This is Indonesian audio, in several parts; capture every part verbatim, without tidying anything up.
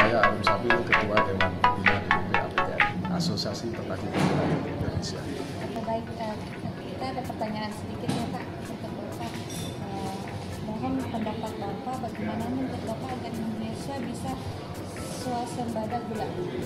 saya Arum Sabil, Ketua Dewan Pembina D P P A P T N, Asosiasi Petani Pembina Indonesia. Baik, uh, kita ada pertanyaan sedikit ya Pak untuk Bapak. Uh, mohon pendapat Bapak bagaimana menurut Bapak agar Indonesia bisa swasembada gula?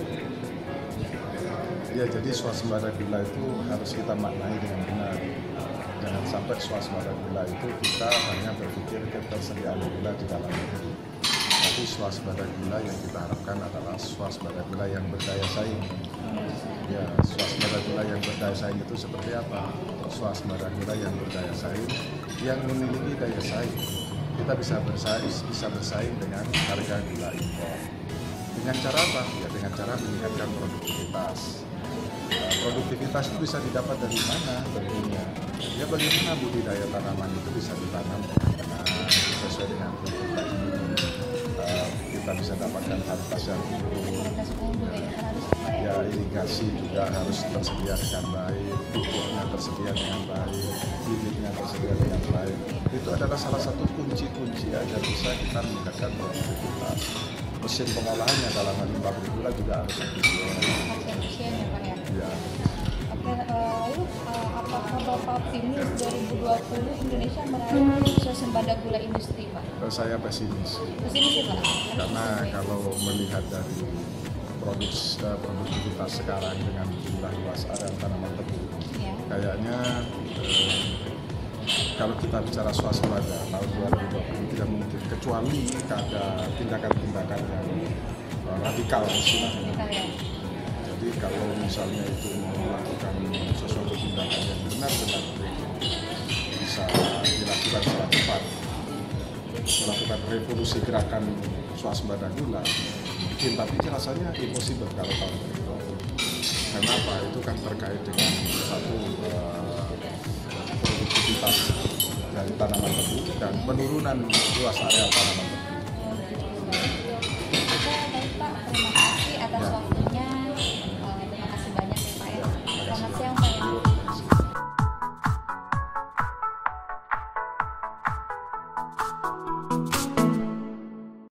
Ya, jadi swasembada gula itu harus kita maknai dengan benar. Jangan sampai swasembada gula itu kita hanya berpikir ketersediaan gula di dalam negeri. Tapi swasembada gula yang kita harapkan adalah swasembada gula yang berdaya saing. Ya, swasembada gula yang berdaya saing itu seperti apa? Swasembada gula yang berdaya saing, yang memiliki daya saing. Kita bisa bersaing, bisa bersaing dengan harga gula impor. Dengan cara apa? Ya, dengan cara meningkatkan produktivitas. Nah, produktivitas itu bisa didapat dari mana tentunya? Ya, bagaimana budidaya tanaman itu bisa ditanam dengan benar, sesuai dengan produk ini. Uh, kita bisa dapatkan kualitas yang unggul. Ya, irigasi juga harus tersedia dengan baik, pupuknya tersedia dengan baik, bibitnya tersedia dengan baik. Itu adalah salah satu kunci-kunci agar bisa kita meningkatkan produktivitas. Mesin pengolahannya dalam hal pabrik gula juga harus efisien. Efisien ya Pak ya? Ya. Oke, lalu uh, apakah Bapak optimis dua ribu dua puluh Indonesia meraih swasembada gula industri Pak? Saya pesimis. Pesimis ya Pak? Karena kalau melihat dari produksi, produktivitas sekarang dengan jumlah luas area tanaman tebu, ya, kayaknya eh, kalau kita bicara swasembada tahun dua ribu dua puluh tidak mungkin, kecuali ada tindakan-tindakan yang uh, radikal istilahnya. Ya. Jadi kalau misalnya itu mau melakukan sesuatu tindakan yang benar-benar bisa dilakukan secara cepat, melakukan revolusi gerakan swasembada gula, mungkin, tapi rasanya impossible kalau tahun dua ribu dua puluh. Kenapa? Itu kan terkait dengan satu uh, produktivitas dari tanaman tebu dan penurunan luas area tanaman